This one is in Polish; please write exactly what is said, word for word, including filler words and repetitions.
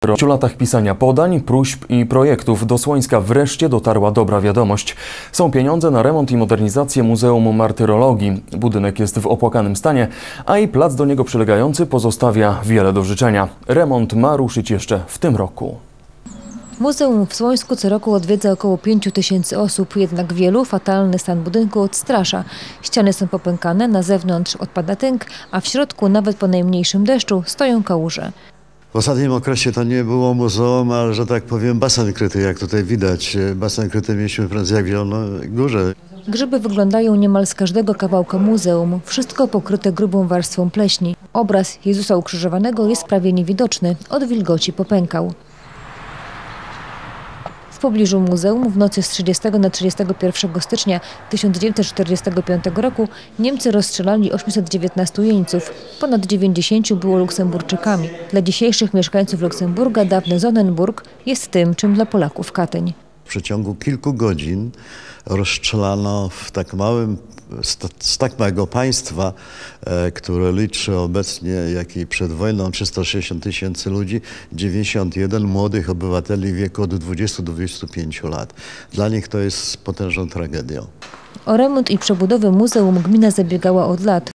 Po latach pisania podań, próśb i projektów do Słońska wreszcie dotarła dobra wiadomość. Są pieniądze na remont i modernizację Muzeum Martyrologii. Budynek jest w opłakanym stanie, a i plac do niego przylegający pozostawia wiele do życzenia. Remont ma ruszyć jeszcze w tym roku. Muzeum w Słońsku co roku odwiedza około pięciu tysięcy osób, jednak wielu fatalny stan budynku odstrasza. Ściany są popękane, na zewnątrz odpada tynk, a w środku nawet po najmniejszym deszczu stoją kałuże. W ostatnim okresie to nie było muzeum, ale że tak powiem basen kryty, jak tutaj widać. Basen kryty mieliśmy prędzej jak w Zielonej Górze. Grzyby wyglądają niemal z każdego kawałka muzeum, wszystko pokryte grubą warstwą pleśni. Obraz Jezusa Ukrzyżowanego jest prawie niewidoczny, od wilgoci popękał. W pobliżu muzeum w nocy z trzydziestego na trzydziestego pierwszego stycznia tysiąc dziewięćset czterdziestego piątego roku Niemcy rozstrzelali osiemset dziewiętnastu jeńców. Ponad dziewięćdziesięciu było Luksemburczykami. Dla dzisiejszych mieszkańców Luksemburga dawny Sonnenburg jest tym, czym dla Polaków Katyń. W przeciągu kilku godzin rozstrzelano w tak małym, z tak małego państwa, e, które liczy obecnie, jak i przed wojną, trzysta sześćdziesiąt tysięcy ludzi, dziewięćdziesiąt jeden młodych obywateli w wieku od dwudziestu do dwudziestu pięciu lat. Dla nich to jest potężną tragedią. O remont i przebudowę muzeum gmina zabiegała od lat.